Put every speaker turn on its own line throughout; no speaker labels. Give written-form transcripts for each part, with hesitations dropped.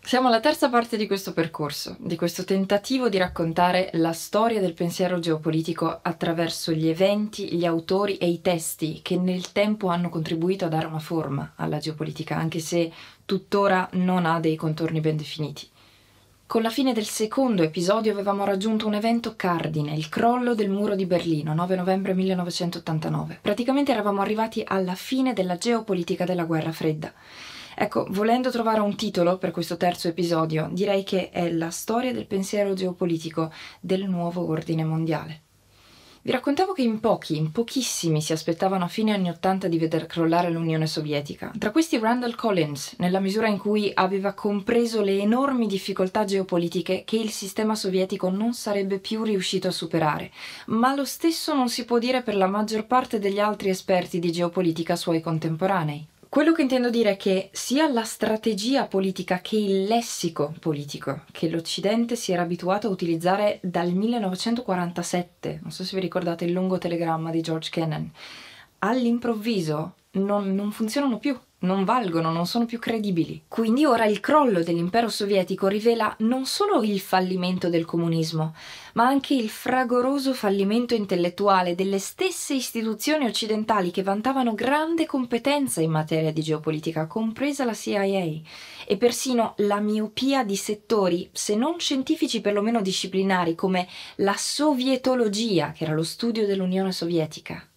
Siamo alla terza parte di questo percorso, di questo tentativo di raccontare la storia del pensiero geopolitico attraverso gli eventi, gli autori e i testi che nel tempo hanno contribuito a dare una forma alla geopolitica, anche se tuttora non ha dei contorni ben definiti. Con la fine del secondo episodio avevamo raggiunto un evento cardine, il crollo del muro di Berlino, 9 novembre 1989. Praticamente eravamo arrivati alla fine della geopolitica della guerra fredda. Ecco, volendo trovare un titolo per questo terzo episodio, direi che è la storia del pensiero geopolitico del nuovo ordine mondiale. Vi raccontavo che in pochissimi si aspettavano a fine anni '80 di veder crollare l'Unione Sovietica. Tra questi Randall Collins, nella misura in cui aveva compreso le enormi difficoltà geopolitiche che il sistema sovietico non sarebbe più riuscito a superare. Ma lo stesso non si può dire per la maggior parte degli altri esperti di geopolitica suoi contemporanei. Quello che intendo dire è che sia la strategia politica che il lessico politico che l'Occidente si era abituato a utilizzare dal 1947, non so se vi ricordate il lungo telegramma di George Kennan, all'improvviso non funzionano più, non valgono, non sono più credibili. Quindi ora il crollo dell'impero sovietico rivela non solo il fallimento del comunismo, ma anche il fragoroso fallimento intellettuale delle stesse istituzioni occidentali che vantavano grande competenza in materia di geopolitica, compresa la CIA, e persino la miopia di settori, se non scientifici perlomeno disciplinari, come la sovietologia, che era lo studio dell'Unione Sovietica.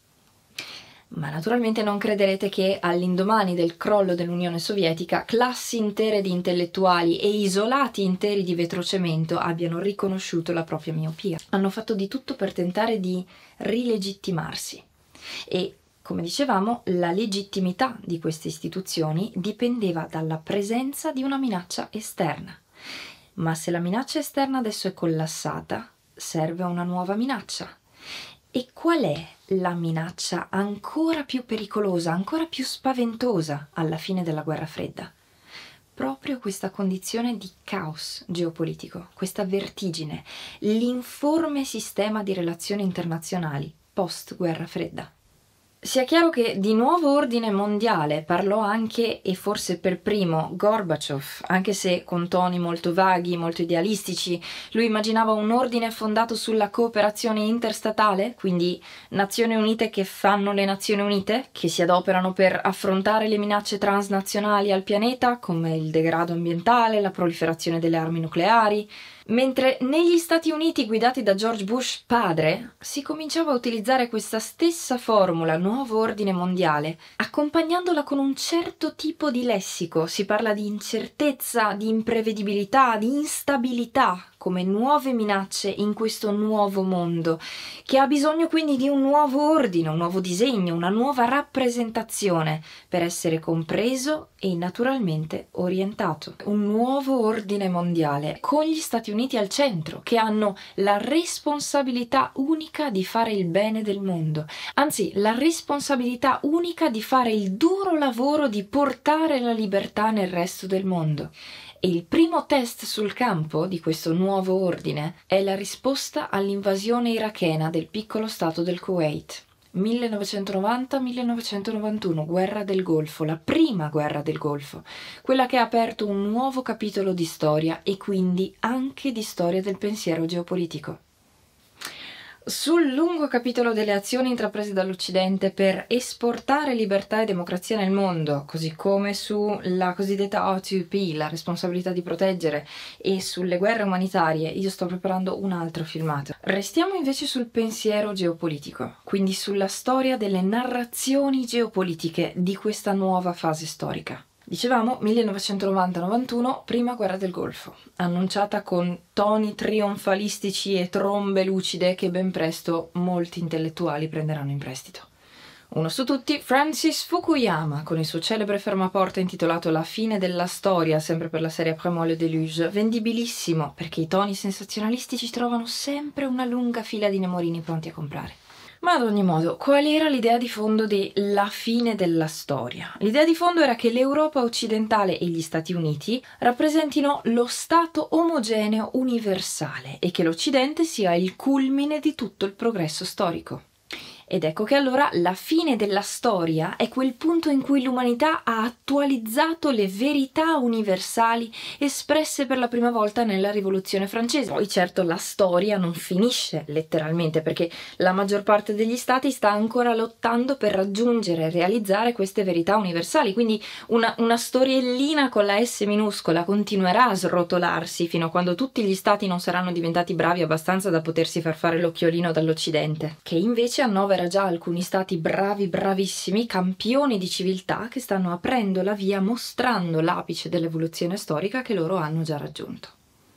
Ma naturalmente non crederete che all'indomani del crollo dell'Unione Sovietica classi intere di intellettuali e isolati interi di vetrocemento abbiano riconosciuto la propria miopia. Hanno fatto di tutto per tentare di rilegittimarsi. E, come dicevamo, la legittimità di queste istituzioni dipendeva dalla presenza di una minaccia esterna. Ma se la minaccia esterna adesso è collassata, serve una nuova minaccia. E qual è la minaccia ancora più pericolosa, ancora più spaventosa alla fine della guerra fredda? Proprio questa condizione di caos geopolitico, questa vertigine, l'informe sistema di relazioni internazionali post-guerra fredda. Sia chiaro che di nuovo ordine mondiale parlò anche, e forse per primo, Gorbaciov, anche se con toni molto vaghi, molto idealistici. Lui immaginava un ordine fondato sulla cooperazione interstatale, quindi Nazioni Unite che fanno le Nazioni Unite, che si adoperano per affrontare le minacce transnazionali al pianeta, come il degrado ambientale, la proliferazione delle armi nucleari. Mentre negli Stati Uniti, guidati da George Bush padre, si cominciava a utilizzare questa stessa formula, nuovo ordine mondiale, accompagnandola con un certo tipo di lessico. Si parla di incertezza, di imprevedibilità, di instabilità come nuove minacce in questo nuovo mondo, che ha bisogno quindi di un nuovo ordine, un nuovo disegno, una nuova rappresentazione per essere compreso e naturalmente orientato. Un nuovo ordine mondiale con gli Stati Uniti al centro, che hanno la responsabilità unica di fare il bene del mondo, anzi la responsabilità unica di fare il duro lavoro di portare la libertà nel resto del mondo. E il primo test sul campo di questo nuovo ordine è la risposta all'invasione irachena del piccolo stato del Kuwait. 1990-1991, guerra del Golfo, la prima guerra del Golfo, quella che ha aperto un nuovo capitolo di storia e quindi anche di storia del pensiero geopolitico. Sul lungo capitolo delle azioni intraprese dall'Occidente per esportare libertà e democrazia nel mondo, così come sulla cosiddetta O2P, la responsabilità di proteggere, e sulle guerre umanitarie, io sto preparando un altro filmato. Restiamo invece sul pensiero geopolitico, quindi sulla storia delle narrazioni geopolitiche di questa nuova fase storica. Dicevamo 1990-91, prima guerra del Golfo, annunciata con toni trionfalistici e trombe lucide che ben presto molti intellettuali prenderanno in prestito. Uno su tutti, Francis Fukuyama, con il suo celebre fermaporta intitolato La fine della storia, sempre per la serie Après moi le déluge, vendibilissimo perché i toni sensazionalistici trovano sempre una lunga fila di nemorini pronti a comprare. Ma ad ogni modo, qual era l'idea di fondo di La fine della storia? L'idea di fondo era che l'Europa occidentale e gli Stati Uniti rappresentino lo stato omogeneo universale e che l'Occidente sia il culmine di tutto il progresso storico. Ed ecco che allora la fine della storia è quel punto in cui l'umanità ha attualizzato le verità universali espresse per la prima volta nella Rivoluzione francese. Poi certo la storia non finisce letteralmente, perché la maggior parte degli stati sta ancora lottando per raggiungere e realizzare queste verità universali, quindi una storiellina con la S minuscola continuerà a srotolarsi fino a quando tutti gli stati non saranno diventati bravi abbastanza da potersi far fare l'occhiolino dall'Occidente, che invece annovera già alcuni stati bravissimi, campioni di civiltà, che stanno aprendo la via, mostrando l'apice dell'evoluzione storica che loro hanno già raggiunto.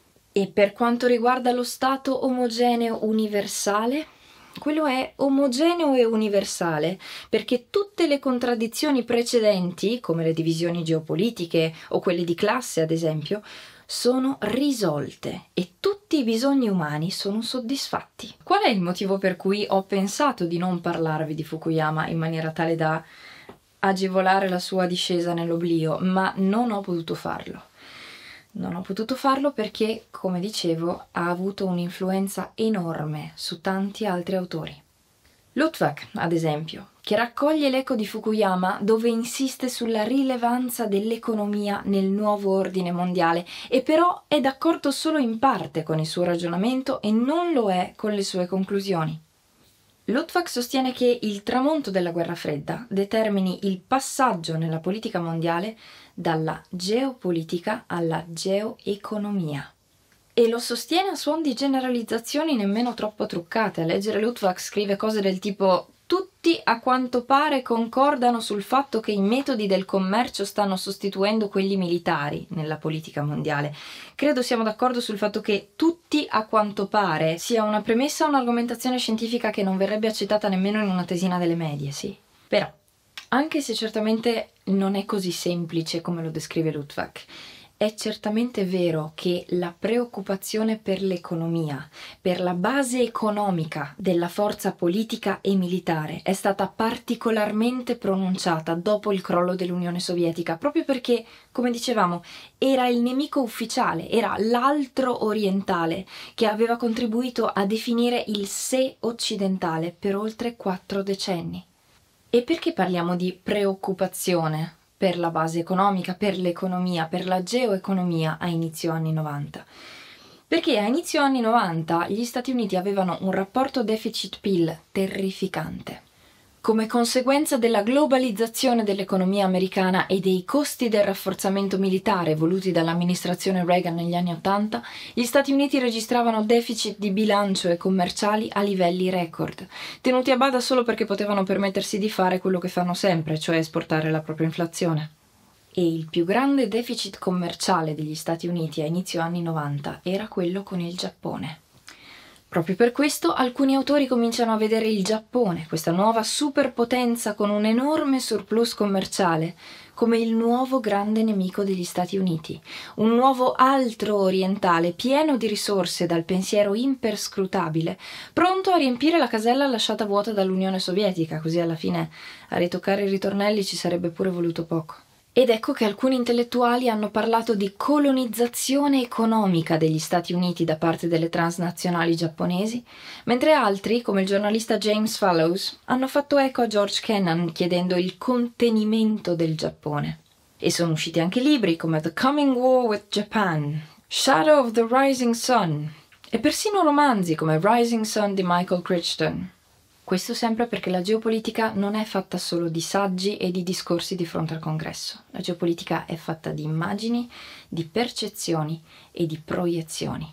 E per quanto riguarda lo stato omogeneo universale, quello è omogeneo e universale perché tutte le contraddizioni precedenti, come le divisioni geopolitiche o quelle di classe ad esempio, sono risolte e tutti i bisogni umani sono soddisfatti. Qual è il motivo per cui ho pensato di non parlarvi di Fukuyama in maniera tale da agevolare la sua discesa nell'oblio, ma non ho potuto farlo? Non ho potuto farlo perché, come dicevo, ha avuto un'influenza enorme su tanti altri autori. Luttwak, ad esempio, che raccoglie l'eco di Fukuyama dove insiste sulla rilevanza dell'economia nel nuovo ordine mondiale e però è d'accordo solo in parte con il suo ragionamento e non lo è con le sue conclusioni. Luttwak sostiene che il tramonto della guerra fredda determini il passaggio nella politica mondiale dalla geopolitica alla geoeconomia. E lo sostiene a suon di generalizzazioni nemmeno troppo truccate. A leggere Luttwak scrive cose del tipo: tutti a quanto pare concordano sul fatto che i metodi del commercio stanno sostituendo quelli militari nella politica mondiale. Credo siamo d'accordo sul fatto che tutti a quanto pare sia una premessa o un'argomentazione scientifica che non verrebbe accettata nemmeno in una tesina delle medie, sì. Però, anche se certamente non è così semplice come lo descrive Luttwak, è certamente vero che la preoccupazione per l'economia, per la base economica della forza politica e militare è stata particolarmente pronunciata dopo il crollo dell'Unione Sovietica, proprio perché, come dicevamo, era il nemico ufficiale, era l'altro orientale che aveva contribuito a definire il sé occidentale per oltre 4 decenni. E perché parliamo di preoccupazione per la base economica, per l'economia, per la geoeconomia a inizio anni 90? Perché a inizio anni 90 gli Stati Uniti avevano un rapporto deficit-PIL terrificante. Come conseguenza della globalizzazione dell'economia americana e dei costi del rafforzamento militare voluti dall'amministrazione Reagan negli anni 80, gli Stati Uniti registravano deficit di bilancio e commerciali a livelli record, tenuti a bada solo perché potevano permettersi di fare quello che fanno sempre, cioè esportare la propria inflazione. E il più grande deficit commerciale degli Stati Uniti a inizio anni 90 era quello con il Giappone. Proprio per questo alcuni autori cominciano a vedere il Giappone, questa nuova superpotenza con un enorme surplus commerciale, come il nuovo grande nemico degli Stati Uniti, un nuovo altro orientale pieno di risorse dal pensiero imperscrutabile, pronto a riempire la casella lasciata vuota dall'Unione Sovietica, così alla fine a ritoccare i ritornelli ci sarebbe pure voluto poco. Ed ecco che alcuni intellettuali hanno parlato di colonizzazione economica degli Stati Uniti da parte delle transnazionali giapponesi, mentre altri, come il giornalista James Fallows, hanno fatto eco a George Kennan chiedendo il contenimento del Giappone. E sono usciti anche libri come The Coming War with Japan, Shadow of the Rising Sun e persino romanzi come Rising Sun di Michael Crichton. Questo sempre perché la geopolitica non è fatta solo di saggi e di discorsi di fronte al congresso. La geopolitica è fatta di immagini, di percezioni e di proiezioni.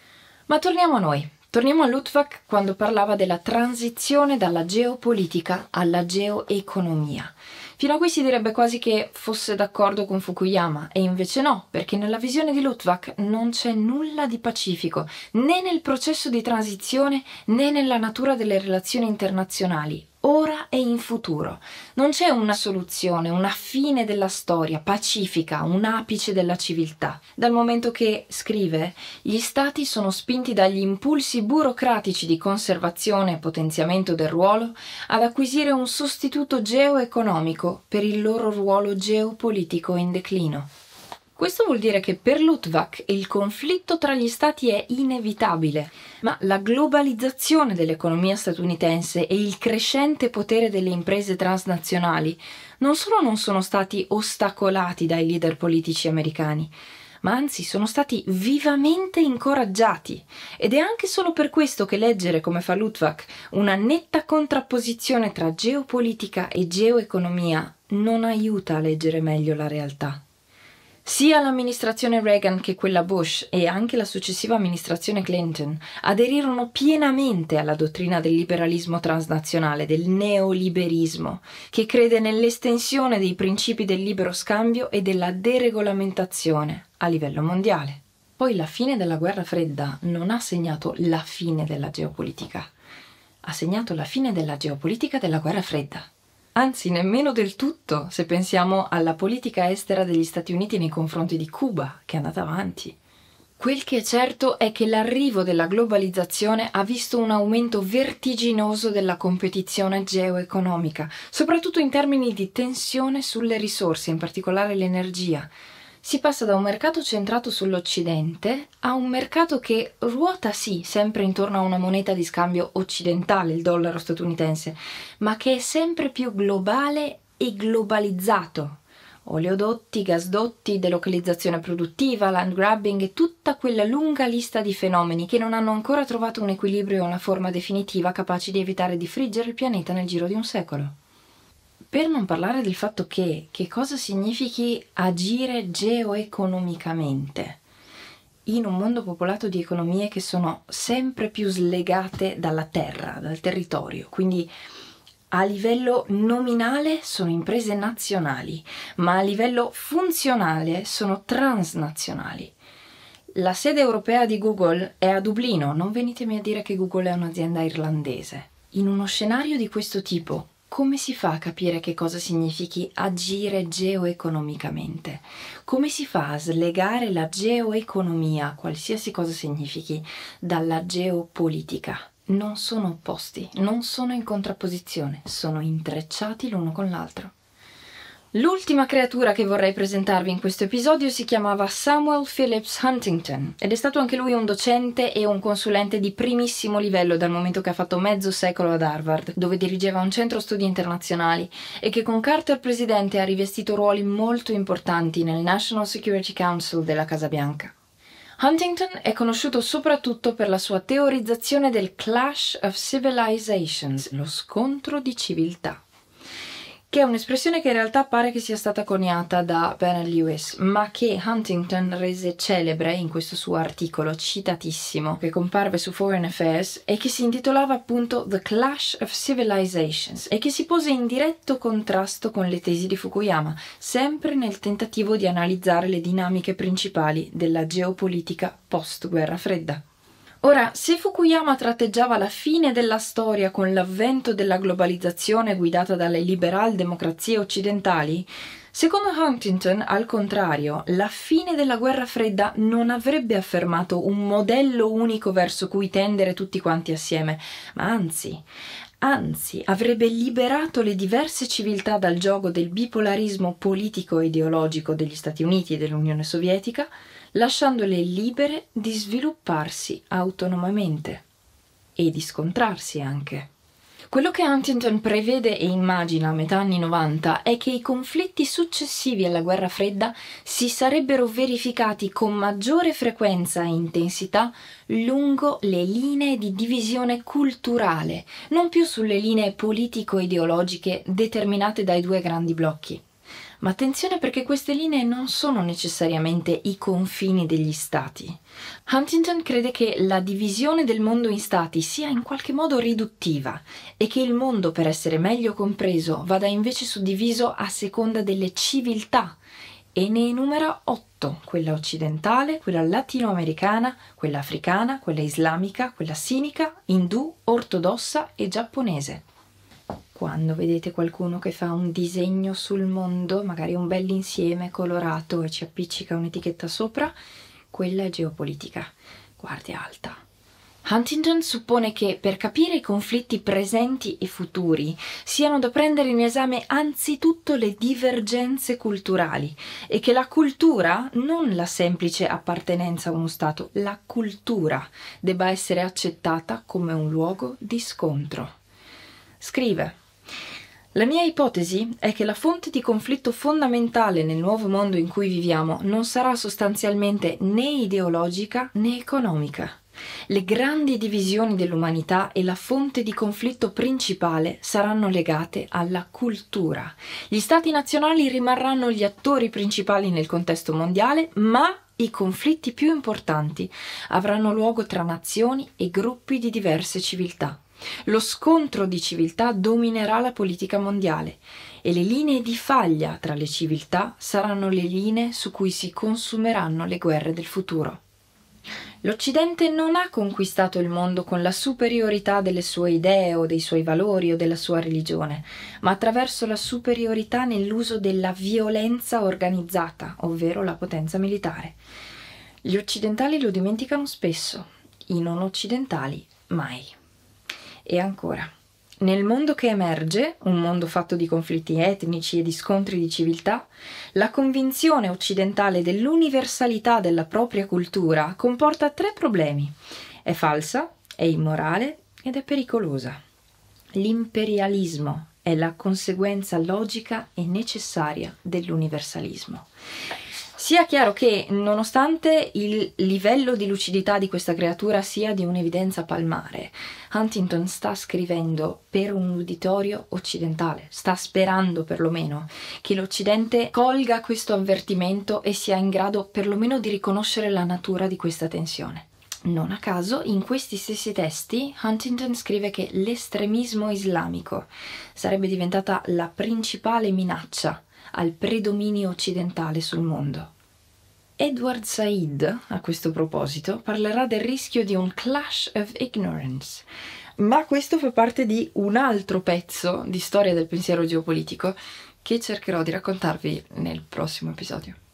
Ma torniamo a noi. Torniamo a Luttwak quando parlava della transizione dalla geopolitica alla geoeconomia. Fino a qui si direbbe quasi che fosse d'accordo con Fukuyama, e invece no, perché nella visione di Luttwak non c'è nulla di pacifico, né nel processo di transizione né nella natura delle relazioni internazionali, ora e in futuro. Non c'è una soluzione, una fine della storia, pacifica, un apice della civiltà. Dal momento che, scrive, gli stati sono spinti dagli impulsi burocratici di conservazione e potenziamento del ruolo ad acquisire un sostituto geoeconomico per il loro ruolo geopolitico in declino. Questo vuol dire che per Luttwak il conflitto tra gli stati è inevitabile, ma la globalizzazione dell'economia statunitense e il crescente potere delle imprese transnazionali non solo non sono stati ostacolati dai leader politici americani, ma anzi sono stati vivamente incoraggiati. Ed è anche solo per questo che leggere, come fa Luttwak, una netta contrapposizione tra geopolitica e geoeconomia non aiuta a leggere meglio la realtà. Sia l'amministrazione Reagan che quella Bush e anche la successiva amministrazione Clinton aderirono pienamente alla dottrina del liberalismo transnazionale, del neoliberismo, che crede nell'estensione dei principi del libero scambio e della deregolamentazione a livello mondiale. Poi la fine della guerra fredda non ha segnato la fine della geopolitica, ha segnato la fine della geopolitica della guerra fredda. Anzi, nemmeno del tutto, se pensiamo alla politica estera degli Stati Uniti nei confronti di Cuba, che è andata avanti. Quel che è certo è che l'arrivo della globalizzazione ha visto un aumento vertiginoso della competizione geoeconomica, soprattutto in termini di tensione sulle risorse, in particolare l'energia. Si passa da un mercato centrato sull'Occidente a un mercato che ruota sì, sempre intorno a una moneta di scambio occidentale, il dollaro statunitense, ma che è sempre più globale e globalizzato. Oleodotti, gasdotti, delocalizzazione produttiva, land grabbing e tutta quella lunga lista di fenomeni che non hanno ancora trovato un equilibrio e una forma definitiva capaci di evitare di friggere il pianeta nel giro di un secolo. Per non parlare del fatto che cosa significhi agire geoeconomicamente in un mondo popolato di economie che sono sempre più slegate dalla terra, dal territorio, quindi a livello nominale sono imprese nazionali, ma a livello funzionale sono transnazionali. La sede europea di Google è a Dublino, non venitemi a dire che Google è un'azienda irlandese. In uno scenario di questo tipo, come si fa a capire che cosa significhi agire geoeconomicamente? Come si fa a slegare la geoeconomia, qualsiasi cosa significhi, dalla geopolitica? Non sono opposti, non sono in contrapposizione, sono intrecciati l'uno con l'altro. L'ultima creatura che vorrei presentarvi in questo episodio si chiamava Samuel Phillips Huntington ed è stato anche lui un docente e un consulente di primissimo livello dal momento che ha fatto mezzo secolo ad Harvard, dove dirigeva un centro studi internazionali e che con Carter presidente ha rivestito ruoli molto importanti nel National Security Council della Casa Bianca. Huntington è conosciuto soprattutto per la sua teorizzazione del Clash of Civilizations, lo scontro di civiltà, che è un'espressione che in realtà pare che sia stata coniata da Bernard Lewis, ma che Huntington rese celebre in questo suo articolo citatissimo che comparve su Foreign Affairs e che si intitolava appunto The Clash of Civilizations e che si pose in diretto contrasto con le tesi di Fukuyama, sempre nel tentativo di analizzare le dinamiche principali della geopolitica post-guerra fredda. Ora, se Fukuyama tratteggiava la fine della storia con l'avvento della globalizzazione guidata dalle liberal democrazie occidentali, secondo Huntington, al contrario, la fine della guerra fredda non avrebbe affermato un modello unico verso cui tendere tutti quanti assieme, ma anzi, avrebbe liberato le diverse civiltà dal giogo del bipolarismo politico e ideologico degli Stati Uniti e dell'Unione Sovietica, lasciandole libere di svilupparsi autonomamente e di scontrarsi anche. Quello che Huntington prevede e immagina a metà anni 90 è che i conflitti successivi alla guerra fredda si sarebbero verificati con maggiore frequenza e intensità lungo le linee di divisione culturale, non più sulle linee politico-ideologiche determinate dai due grandi blocchi. Ma attenzione perché queste linee non sono necessariamente i confini degli stati. Huntington crede che la divisione del mondo in stati sia in qualche modo riduttiva e che il mondo, per essere meglio compreso, vada invece suddiviso a seconda delle civiltà e ne enumera 8, quella occidentale, quella latinoamericana, quella africana, quella islamica, quella sinica, indù, ortodossa e giapponese. Quando vedete qualcuno che fa un disegno sul mondo, magari un bell'insieme colorato e ci appiccica un'etichetta sopra, quella è geopolitica. Guardia alta. Huntington suppone che per capire i conflitti presenti e futuri siano da prendere in esame anzitutto le divergenze culturali e che la cultura, non la semplice appartenenza a uno Stato, la cultura debba essere accettata come un luogo di scontro. Scrive: la mia ipotesi è che la fonte di conflitto fondamentale nel nuovo mondo in cui viviamo non sarà sostanzialmente né ideologica né economica. Le grandi divisioni dell'umanità e la fonte di conflitto principale saranno legate alla cultura. Gli stati nazionali rimarranno gli attori principali nel contesto mondiale, ma i conflitti più importanti avranno luogo tra nazioni e gruppi di diverse civiltà. Lo scontro di civiltà dominerà la politica mondiale e le linee di faglia tra le civiltà saranno le linee su cui si consumeranno le guerre del futuro. L'Occidente non ha conquistato il mondo con la superiorità delle sue idee o dei suoi valori o della sua religione, ma attraverso la superiorità nell'uso della violenza organizzata, ovvero la potenza militare. Gli occidentali lo dimenticano spesso, i non occidentali mai. E ancora, nel mondo che emerge, un mondo fatto di conflitti etnici e di scontri di civiltà, la convinzione occidentale dell'universalità della propria cultura comporta 3 problemi. È falsa, è immorale ed è pericolosa. L'imperialismo è la conseguenza logica e necessaria dell'universalismo. Sia chiaro che, nonostante il livello di lucidità di questa creatura sia di un'evidenza palmare, Huntington sta scrivendo per un uditorio occidentale, sta sperando perlomeno che l'Occidente colga questo avvertimento e sia in grado perlomeno di riconoscere la natura di questa tensione. Non a caso, in questi stessi testi, Huntington scrive che l'estremismo islamico sarebbe diventata la principale minaccia al predominio occidentale sul mondo. Edward Said, a questo proposito, parlerà del rischio di un clash of ignorance, ma questo fa parte di un altro pezzo di storia del pensiero geopolitico che cercherò di raccontarvi nel prossimo episodio.